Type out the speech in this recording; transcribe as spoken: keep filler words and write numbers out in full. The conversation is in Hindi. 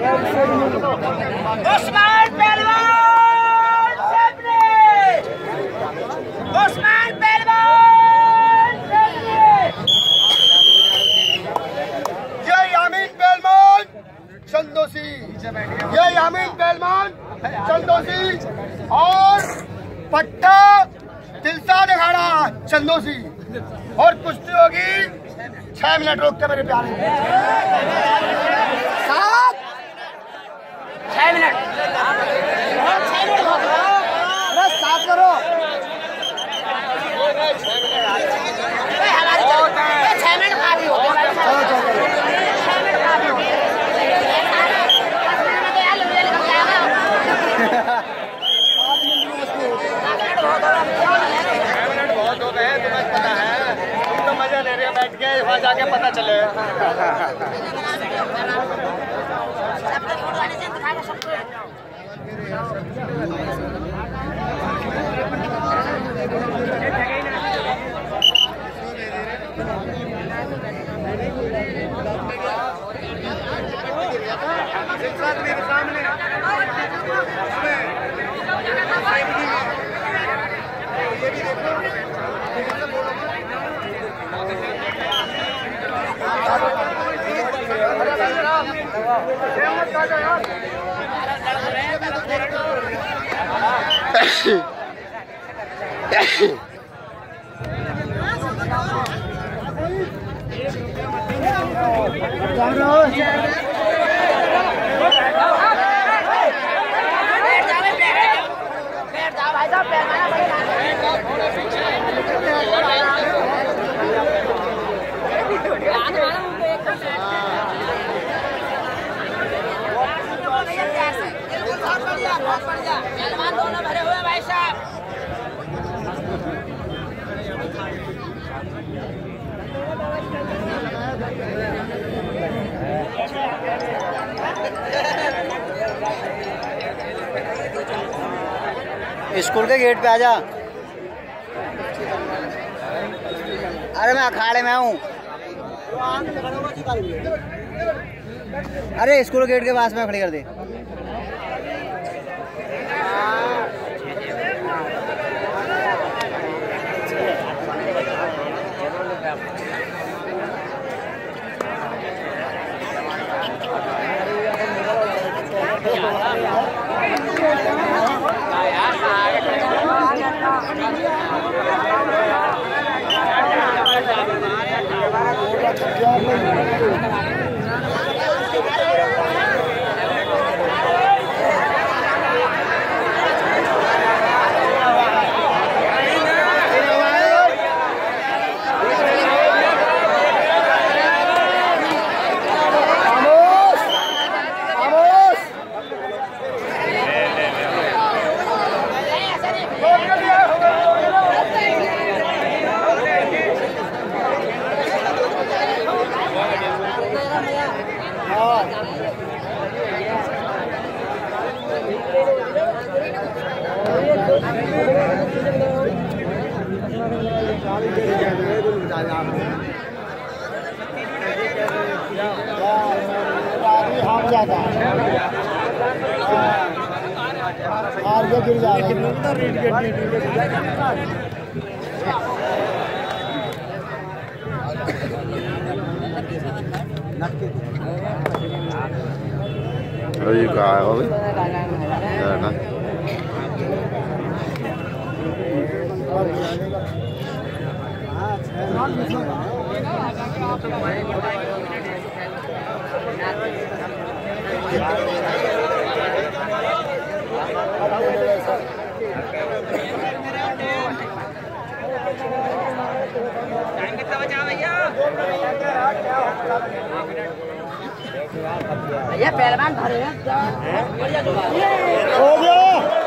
उस्मान पहलवान सामने, उस्मान पहलवान सामने। जय यामीन पहलवान चंदोसी, जय यामीन पहलवान चंदोसी और पट्टा तिलसा दिखाड़ा चंदोसी और कुश्ती होगी छह मिनट रोकते मेरे प्यारे सात छह मिनट छह मिनट बस सात करो हमारे छह मिनट काफी होते हैं। बहुत हो गए तुम्हें पता है, तुम तो मजा ले रहे हो बैठ के, वहाँ जाके पता चले। पहलवान दोनों भरे हुए भाई साहब। स्कूल के गेट पे आजा। अरे मैं अखाड़े में हूँ। अरे स्कूल गेट के पास में खड़ी कर दे। गिर अरे कहाँ है वो भी? ना टाइम कितना बचा भैया? भैया पहलवान भरे हैं। हो गया।